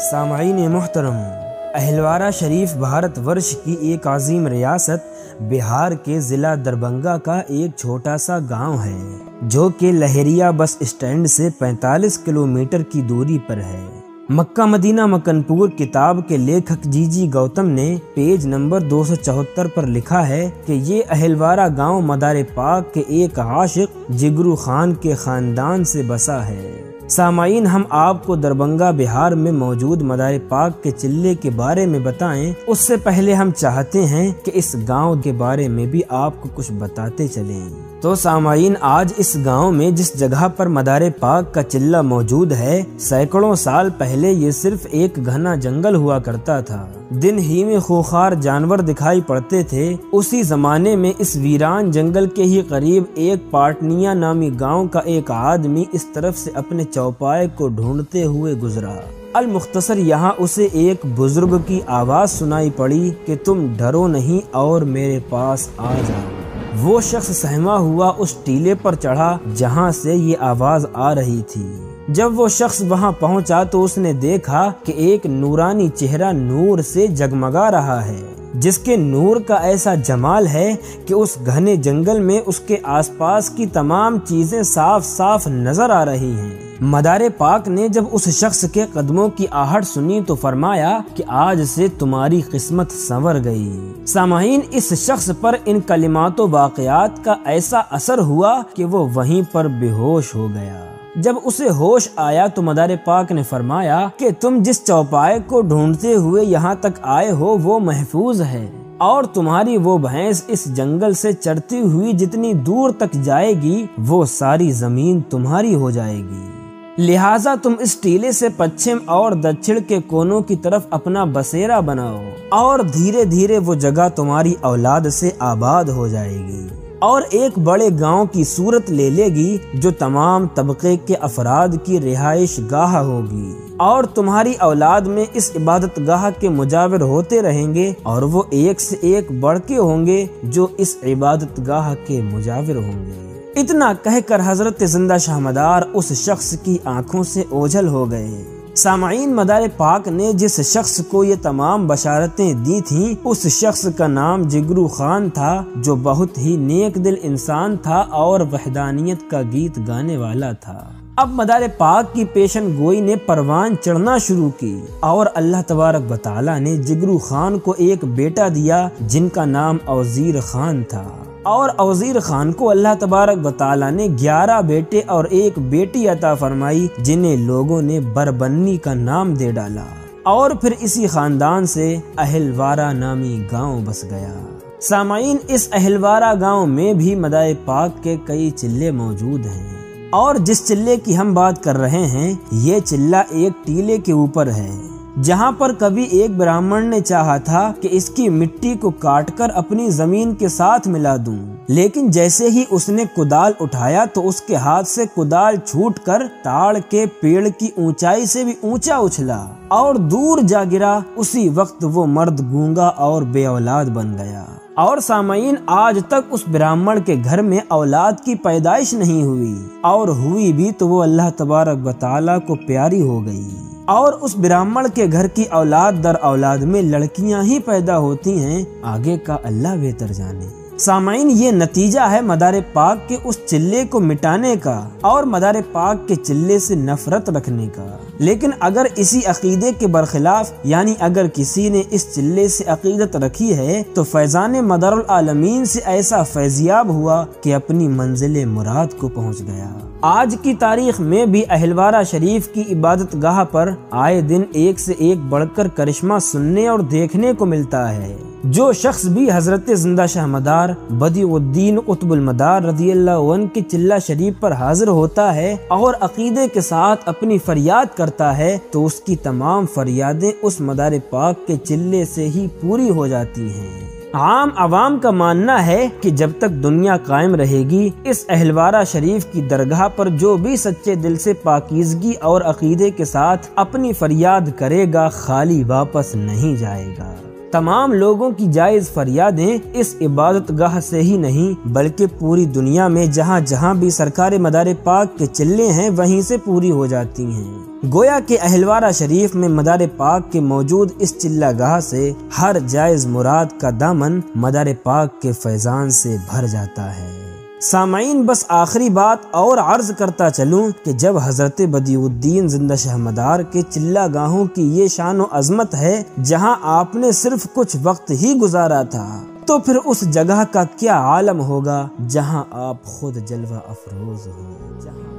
سامعین محترم، اہلوارہ شریف بھارت ورش کی ایک عظیم ریاست بہار کے ضلع دربھنگہ کا ایک چھوٹا سا گاؤں ہے جو کہ لہریہ بس اسٹینڈ سے 45 کلومیٹر کی دوری پر ہے۔ مکہ مدینہ مکنپور کتاب کے لیکھک جی گوتم نے پیج نمبر 274 پر لکھا ہے کہ یہ اہلوارہ گاؤں مدار پاک کے ایک عاشق جگرو خان کے خاندان سے بسا ہے۔ سامعین، ہم آپ کو دربھنگہ بہار میں موجود مدار پاک کے چلے کے بارے میں بتائیں، اس سے پہلے ہم چاہتے ہیں کہ اس گاؤں کے بارے میں بھی آپ کو کچھ بتاتے چلیں۔ تو سامعین، آج اس گاؤں میں جس جگہ پر مدار پاک کا چلہ موجود ہے، سینکڑوں سال پہلے یہ صرف ایک گھنا جنگل ہوا کرتا تھا۔ دن ہی میں خوخار جانور دکھائی پڑتے تھے۔ اسی زمانے میں اس ویران جنگل کے ہی قریب ایک پاٹنیا نامی گاؤں کا ایک آدمی اس طرف سے اپنے چوپائے کو ڈھونڈتے ہوئے گزرا۔ المختصر یہاں اسے ایک بزرگ کی آواز سنائی پڑی کہ تم ڈرو نہیں اور میرے پاس آ جاؤ۔ وہ شخص سہما ہوا اس ٹیلے پر چڑھا جہاں سے یہ آواز آ رہی تھی۔ جب وہ شخص وہاں پہنچا تو اس نے دیکھا کہ ایک نورانی چہرہ نور سے جگمگا رہا ہے، جس کے نور کا ایسا جمال ہے کہ اس گھنے جنگل میں اس کے آس پاس کی تمام چیزیں صاف صاف نظر آ رہی ہیں۔ مدار پاک نے جب اس شخص کے قدموں کی آہٹ سنی تو فرمایا کہ آج سے تمہاری قسمت سنور گئی۔ سامعین، اس شخص پر ان کلمات و واقعات کا ایسا اثر ہوا کہ وہ وہیں پر بے ہوش ہو گیا۔ جب اسے ہوش آیا تو مدار پاک نے فرمایا کہ تم جس چوپائے کو ڈھونڈتے ہوئے یہاں تک آئے ہو وہ محفوظ ہے، اور تمہاری وہ بھینس اس جنگل سے چرتی ہوئی جتنی دور تک جائے گی وہ ساری زمین تمہاری ہو جائے گی۔ لہٰذا تم اس ٹیلے سے پچھم اور دچھڑ کے کونوں کی طرف اپنا بسیرا بناؤ، اور دھیرے دھیرے وہ جگہ تمہاری اولاد سے آباد ہو جائے گی اور ایک بڑے گاؤں کی صورت لے لے گی جو تمام طبقے کے افراد کی رہائش گاہ ہوگی، اور تمہاری اولاد میں اس عبادت گاہ کے مجاور ہوتے رہیں گے، اور وہ ایک سے ایک بڑھ کے ہوں گے جو اس عبادت گاہ کے مجاور ہوں گے۔ اتنا کہہ کر حضرت زندہ شاہ مدار اس شخص کی آنکھوں سے اوجھل ہو گئے۔ سامعین، مدار پاک نے جس شخص کو یہ تمام بشارتیں دی تھیں اس شخص کا نام جگرو خان تھا، جو بہت ہی نیک دل انسان تھا اور وحدانیت کا گیت گانے والا تھا۔ اب مدار پاک کی پیشن گوئی نے پروان چڑھنا شروع کی، اور اللہ تبارک و تعالی نے جگرو خان کو ایک بیٹا دیا جن کا نام اوزیر خان تھا، اور اوزیر خان کو اللہ تبارک و تعالی نے 11 بیٹے اور ایک بیٹی عطا فرمائی جنہیں لوگوں نے بربنی کا نام دے ڈالا، اور پھر اسی خاندان سے اہلوارہ نامی گاؤں بس گیا۔ سامعین، اس اہلوارہ گاؤں میں بھی مدار پاک کے کئی چلے موجود ہیں، اور جس چلے کی ہم بات کر رہے ہیں یہ چلہ ایک ٹیلے کے اوپر ہے جہاں پر کبھی ایک برہمن نے چاہا تھا کہ اس کی مٹی کو کاٹ کر اپنی زمین کے ساتھ ملا دوں، لیکن جیسے ہی اس نے کدال اٹھایا تو اس کے ہاتھ سے کدال چھوٹ کر تاڑ کے پیڑ کی اونچائی سے بھی اونچا اچھلا اور دور جا گرا۔ اسی وقت وہ مرد گونگا اور بے اولاد بن گیا، اور سامعین، آج تک اس برہمن کے گھر میں اولاد کی پیدائش نہیں ہوئی، اور ہوئی بھی تو وہ اللہ تبارک و تعالی کو پیاری ہو گئی، اور اس برہمن کے گھر کی اولاد در اولاد میں لڑکیاں ہی پیدا ہوتی ہیں، آگے کا اللہ بہتر جانے۔ سامعین، یہ نتیجہ ہے مدار پاک کے اس چلے کو مٹانے کا اور مدار پاک کے چلے سے نفرت رکھنے کا۔ لیکن اگر اسی عقیدے کے برخلاف، یعنی اگر کسی نے اس چلے سے عقیدت رکھی ہے تو فیضان مدار العالمین سے ایسا فیضیاب ہوا کہ اپنی منزل مراد کو پہنچ گیا۔ آج کی تاریخ میں بھی اہلوارہ شریف کی عبادت گاہ پر آئے دن ایک سے ایک بڑھ کر کرشمہ سننے اور دیکھنے کو ملتا ہے۔ جو شخص بھی حضرت زندہ شاہ مدار بدیع الدین قطب المدار رضی اللہ عنہ کے چلہ شریف پر حاضر ہوتا ہے اور عقیدے کے ساتھ اپنی فریاد کرتا ہے تو اس کی تمام فریادیں اس مدار پاک کے چلے سے ہی پوری ہو جاتی ہیں۔ عام عوام کا ماننا ہے کہ جب تک دنیا قائم رہے گی اس اہلوارہ شریف کی درگاہ پر جو بھی سچے دل سے پاکیزگی اور عقیدے کے ساتھ اپنی فریاد کرے گا خالی واپس نہیں جائے گا۔ تمام لوگوں کی جائز فریادیں اس عبادت گاہ سے ہی نہیں بلکہ پوری دنیا میں جہاں جہاں بھی سرکار مدار پاک کے چلے ہیں وہیں سے پوری ہو جاتی ہیں۔ گویا کہ اہلوارہ شریف میں مدار پاک کے موجود اس چلہ گاہ سے ہر جائز مراد کا دامن مدار پاک کے فیضان سے بھر جاتا ہے۔ سامعین، بس آخری بات اور عرض کرتا چلوں کہ جب حضرت بدیع الدین زندہ شاہ مدار کے چلہ گاہوں کی یہ شان و عظمت ہے جہاں آپ نے صرف کچھ وقت ہی گزارا تھا، تو پھر اس جگہ کا کیا عالم ہوگا جہاں آپ خود جلوہ افروز ہو۔